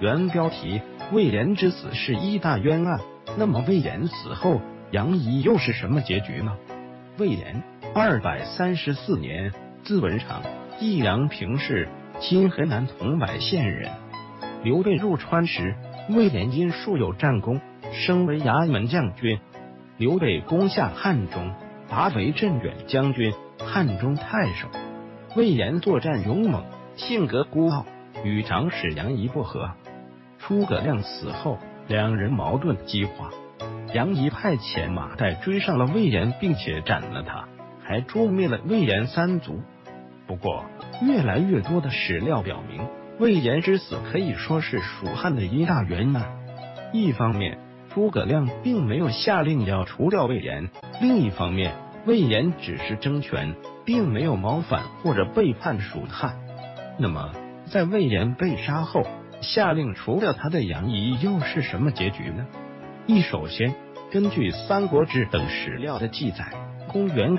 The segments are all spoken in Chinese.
原标题：魏延之死是一大冤案。那么魏延死后，杨仪又是什么结局呢？魏延234年，字文长，益阳平氏，今河南桐柏县人。刘备入川时，魏延因素有战功，升为衙门将军。刘备攻下汉中，拔为镇远将军、汉中太守。魏延作战勇猛，性格孤傲，与长史杨仪不和。诸葛亮死后，两人矛盾激化。杨仪派遣马岱追上了魏延，并且斩了他，还诛灭了魏延三族。不过，越来越多的史料表明，魏延之死可以说是蜀汉的一大冤案。一方面，诸葛亮并没有下令要除掉魏延；另一方面，魏延只是争权，并没有谋反或者背叛蜀汉。那么，在魏延被杀后，下令除掉他的杨仪又是什么结局呢？首先，根据《三国志》等史料的记载，公元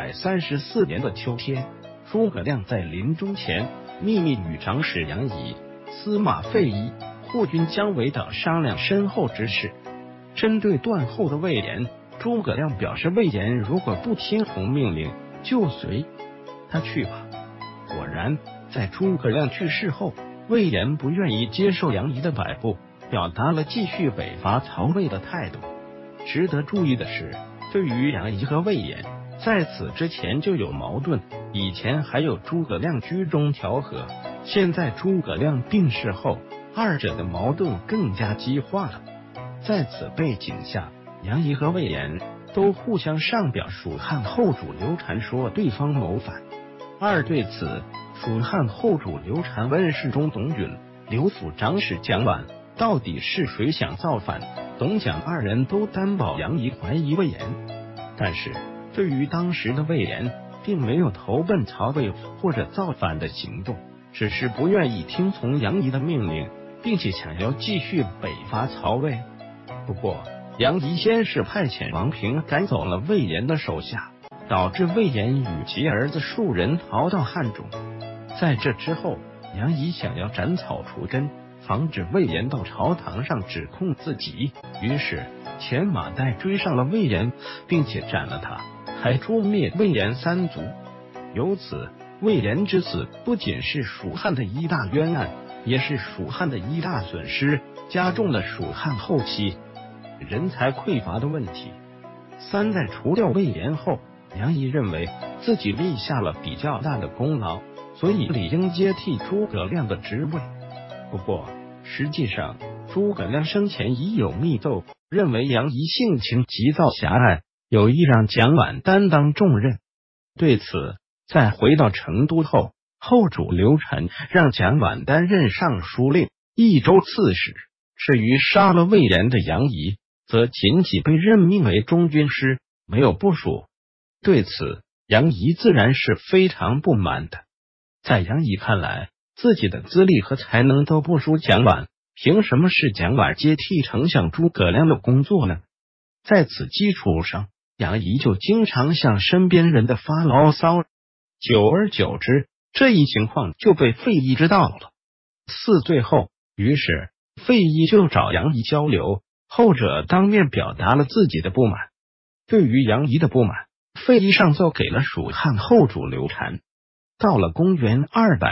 234年的秋天，诸葛亮在临终前秘密与长史杨仪、司马费祎、护军姜维等商量身后之事。针对断后的魏延，诸葛亮表示，魏延如果不听从命令，就随他去吧。果然，在诸葛亮去世后，魏延不愿意接受杨仪的摆布，表达了继续北伐曹魏的态度。值得注意的是，对于杨仪和魏延，在此之前就有矛盾，以前还有诸葛亮居中调和，现在诸葛亮病逝后，二者的矛盾更加激化了。在此背景下，杨仪和魏延都互相上表蜀汉后主刘禅说对方谋反。对此，蜀汉后主刘禅问侍中董允、刘府长史蒋琬，到底是谁想造反？董蒋二人都担保杨仪怀疑魏延，但是对于当时的魏延，并没有投奔曹魏或者造反的行动，只是不愿意听从杨仪的命令，并且想要继续北伐曹魏。不过，杨仪先是派遣王平赶走了魏延的手下，导致魏延与其儿子数人逃到汉中。在这之后，杨仪想要斩草除根，防止魏延到朝堂上指控自己，于是遣马岱追上了魏延，并且斩了他，还诛灭魏延三族。由此，魏延之死不仅是蜀汉的一大冤案，也是蜀汉的一大损失，加重了蜀汉后期人才匮乏的问题。在除掉魏延后，杨仪认为自己立下了比较大的功劳，所以理应接替诸葛亮的职位。不过，实际上诸葛亮生前已有密奏，认为杨仪性情急躁狭隘，有意让蒋琬担当重任。对此，在回到成都后，后主刘禅让蒋琬担任尚书令、益州刺史。至于杀了魏延的杨仪，则仅被任命为中军师，没有部署。对此，杨仪自然是非常不满的。在杨仪看来，自己的资历和才能都不输蒋琬，凭什么是蒋琬接替丞相诸葛亮的工作呢？在此基础上，杨仪就经常向身边人的发牢骚，久而久之，这一情况就被费祎知道了。最后，于是费祎就找杨仪交流，后者当面表达了自己的不满。对于杨仪的不满，费祎上奏给了蜀汉后主刘禅。到了公元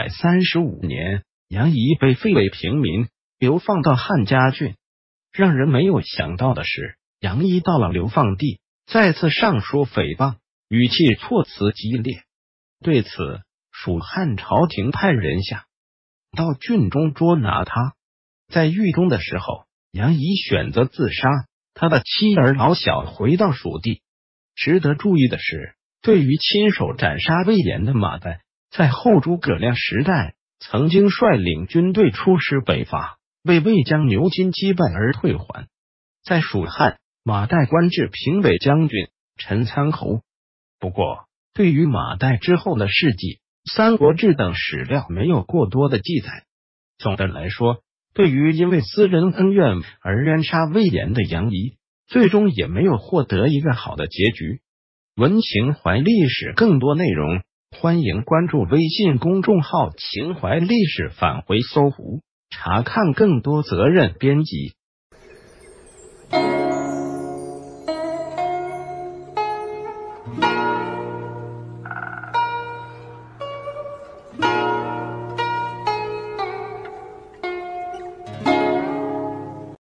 235年，杨仪被废为平民，流放到汉家郡。让人没有想到的是，杨仪到了流放地，再次上书诽谤，语气措辞激烈。对此，蜀汉朝廷派人下到郡中捉拿他。在狱中的时候，杨仪选择自杀，他的妻儿老小回到蜀地。值得注意的是，对于亲手斩杀魏延的马岱，在后诸葛亮时代曾经率领军队出师北伐，为魏将牛金击败而退还。在蜀汉，马岱官至平北将军、陈参侯。不过，对于马岱之后的事迹，《三国志》等史料没有过多的记载。总的来说，对于因为私人恩怨而冤杀魏延的杨仪，最终也没有获得一个好的结局。文情怀历史更多内容，欢迎关注微信公众号“情怀历史返回搜狐”。 查看更多责任编辑